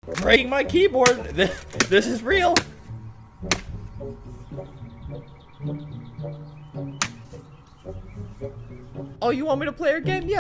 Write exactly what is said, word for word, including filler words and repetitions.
Breaking my keyboard. This, this is real. Oh, you want me to play again? Yeah.